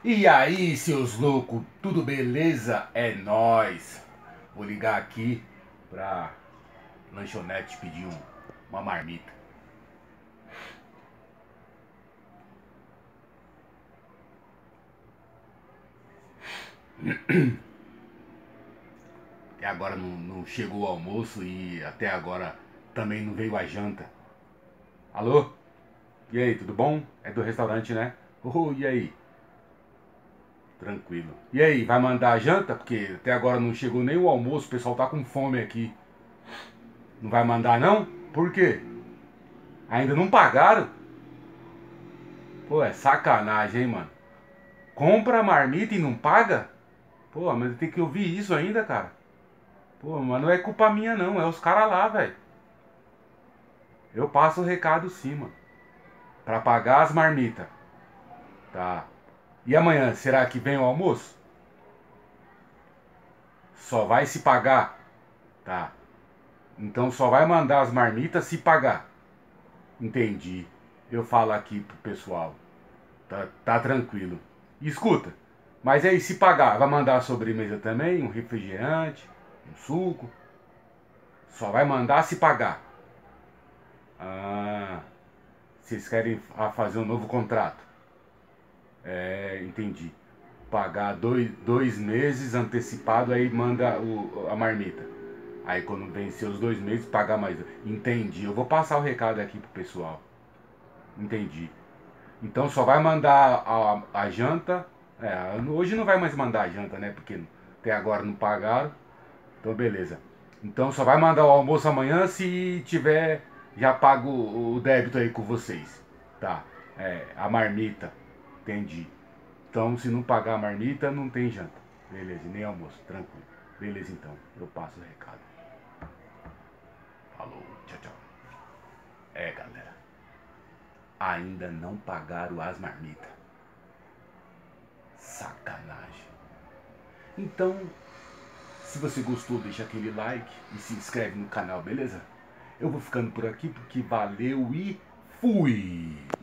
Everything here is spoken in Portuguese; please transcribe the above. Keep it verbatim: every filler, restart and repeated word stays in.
E aí, seus loucos, tudo beleza? É nóis! Vou ligar aqui pra lanchonete pedir um- uma marmita. Até agora não, não chegou o almoço e até agora também não veio a janta. Alô? E aí, tudo bom? É do restaurante, né? Oh, e aí? Tranquilo. E aí, vai mandar a janta? Porque até agora não chegou nem o almoço, o pessoal tá com fome aqui. Não vai mandar não? Por quê? Ainda não pagaram? Pô, é sacanagem, hein, mano? Compra a marmita e não paga? Pô, mas tem que ouvir isso ainda, cara. Pô, mas não é culpa minha não, é os caras lá, velho. Eu passo o recado sim, mano. Pra pagar as marmitas. Tá. E amanhã, será que vem o almoço? Só vai se pagar. Tá. Então só vai mandar as marmitas se pagar. Entendi. Eu falo aqui pro pessoal. Tá, tá tranquilo. E escuta, mas aí se pagar, vai mandar a sobremesa também? Um refrigerante? Um suco? Só vai mandar se pagar. Ah, vocês querem fazer um novo contrato? É, entendi. Pagar dois, dois meses antecipado, aí manda o, a marmita. Aí quando vencer os dois meses, pagar mais. Entendi. Eu vou passar o recado aqui pro pessoal. Entendi. Então só vai mandar a, a janta. É, hoje não vai mais mandar a janta, né? Porque até agora não pagaram. Então beleza. Então só vai mandar o almoço amanhã se tiver já pago o débito aí com vocês. Tá. É, a marmita. Entendi. Então se não pagar a marmita, não tem janta. Beleza, nem almoço, tranquilo. Beleza então, eu passo o recado. Falou, tchau, tchau. É galera, ainda não pagaram as marmitas. Sacanagem. Então, se você gostou, deixa aquele like e se inscreve no canal, beleza? Eu vou ficando por aqui porque valeu e fui!